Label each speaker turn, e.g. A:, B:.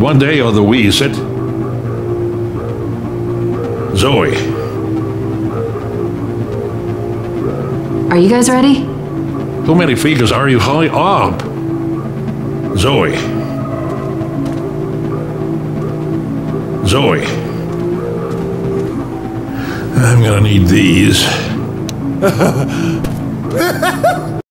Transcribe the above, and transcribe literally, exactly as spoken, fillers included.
A: one day or the we sit. Zoe.
B: Are you guys ready?
A: How many figures are you high up? Zoe. Zoe. I'm gonna need these.